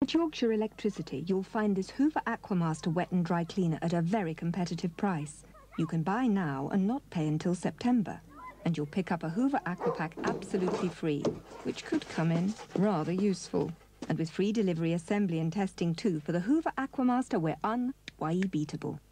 At Yorkshire Electricity, you'll find this Hoover Aquamaster wet and dry cleaner at a very competitive price. You can buy now and not pay until September. And you'll pick up a Hoover Aquapack absolutely free, which could come in rather useful. And with free delivery, assembly and testing too, for the Hoover Aquamaster, we're unbeatable.